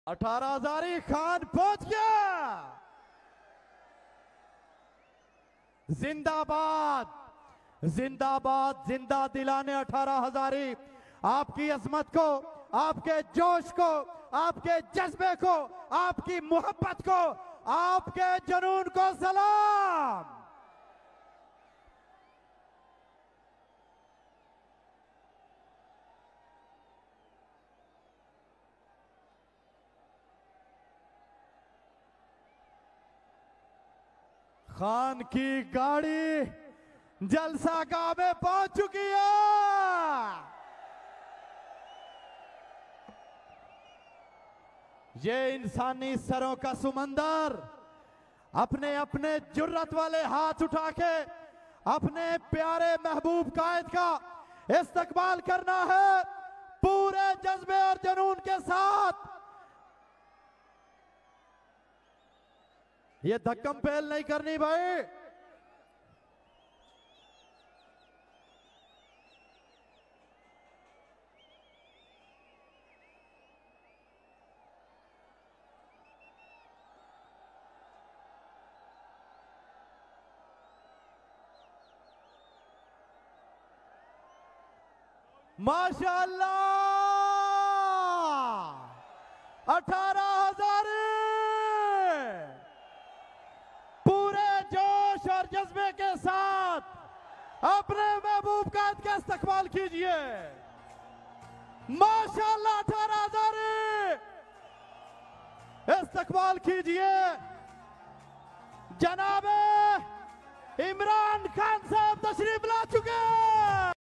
18,000 खान पहुंच गया। जिंदाबाद जिंदाबाद, जिंदा दिलाने 18,000 आपकी अजमत को, आपके जोश को, आपके जज्बे को, आपकी मोहब्बत को, आपके जुनून को सलाम। खान की गाड़ी जलसा गाह में पहुंच चुकी है। ये इंसानी सरों का समंदर अपने अपने जुर्रत वाले हाथ उठा के अपने प्यारे महबूब कायद का इस्तकबाल करना है पूरे जज्बे और जुनून के साथ। ये धक्कम पहल नहीं करनी भाई। माशाअल्लाह 18,000 पूरे जोश और जज्बे के साथ अपने महबूब कायद का इस्तकबाल कीजिए। माशाअल्लाह 18,000 इस्तकबाल कीजिए। जनाब इमरान खान साहब तशरीफ ला चुके हैं।